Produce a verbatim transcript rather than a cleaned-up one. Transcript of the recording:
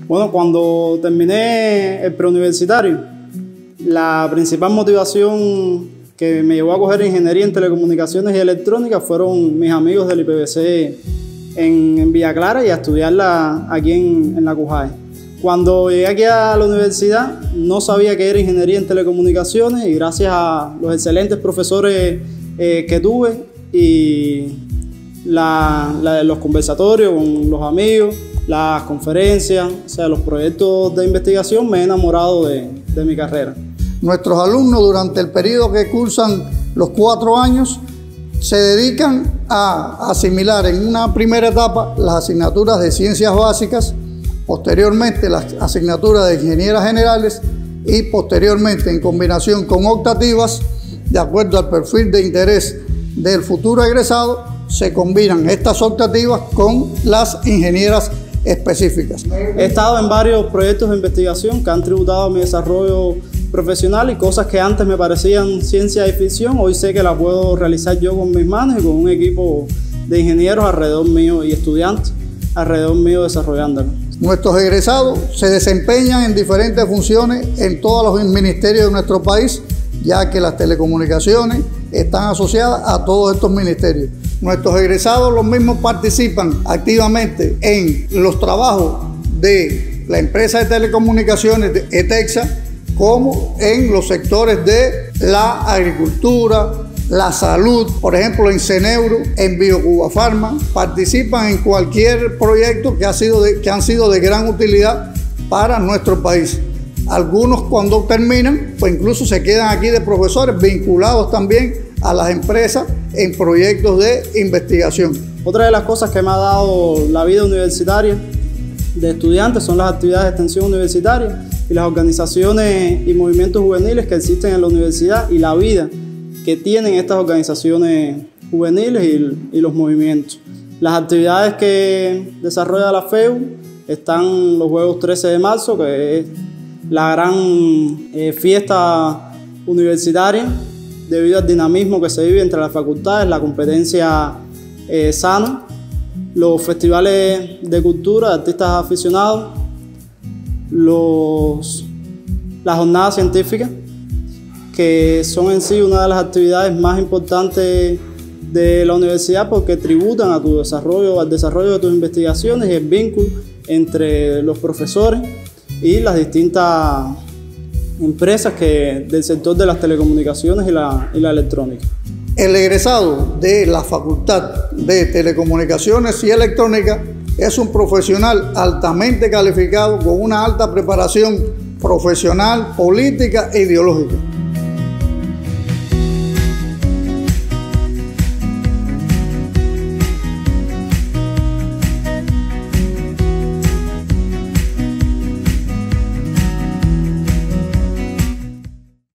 Bueno, cuando terminé el preuniversitario, la principal motivación que me llevó a coger ingeniería en telecomunicaciones y electrónica fueron mis amigos del I P B C en, en Villa Clara y a estudiarla aquí en, en la CUJAE. Cuando llegué aquí a la universidad no sabía que era ingeniería en telecomunicaciones y gracias a los excelentes profesores eh, que tuve y la, la, los conversatorios con los amigos, las conferencias, o sea, los proyectos de investigación, me he enamorado de, de mi carrera. Nuestros alumnos durante el periodo que cursan los cuatro años se dedican a asimilar en una primera etapa las asignaturas de ciencias básicas, posteriormente las asignaturas de ingenierías generales y posteriormente en combinación con optativas, de acuerdo al perfil de interés del futuro egresado, se combinan estas optativas con las ingenierías específicas. He estado en varios proyectos de investigación que han tributado a mi desarrollo profesional y cosas que antes me parecían ciencia y ficción, hoy sé que las puedo realizar yo con mis manos y con un equipo de ingenieros alrededor mío y estudiantes alrededor mío desarrollándolo. Nuestros egresados se desempeñan en diferentes funciones en todos los ministerios de nuestro país, ya que las telecomunicaciones están asociadas a todos estos ministerios. Nuestros egresados los mismos participan activamente en los trabajos de la empresa de telecomunicaciones de ETEXA, como en los sectores de la agricultura, la salud, por ejemplo en Ceneuro, en BioCuba Pharma, participan en cualquier proyecto que, ha sido de, que han sido de gran utilidad para nuestro país. Algunos cuando terminan, pues incluso se quedan aquí de profesores vinculados también a las empresas en proyectos de investigación. Otra de las cosas que me ha dado la vida universitaria de estudiantes son las actividades de extensión universitaria y las organizaciones y movimientos juveniles que existen en la universidad y la vida que tienen estas organizaciones juveniles y, y los movimientos. Las actividades que desarrolla la F E U están los Juegos trece de marzo, que es la gran eh, fiesta universitaria debido al dinamismo que se vive entre las facultades, la competencia eh, sana, los festivales de cultura de artistas aficionados, los, las jornadas científicas, que son en sí una de las actividades más importantes de la universidad porque tributan a tu desarrollo, al desarrollo de tus investigaciones y el vínculo entre los profesores y las distintas empresas que, del sector de las telecomunicaciones y la, y la electrónica. El egresado de la Facultad de Telecomunicaciones y Electrónica es un profesional altamente calificado con una alta preparación profesional, política e ideológica.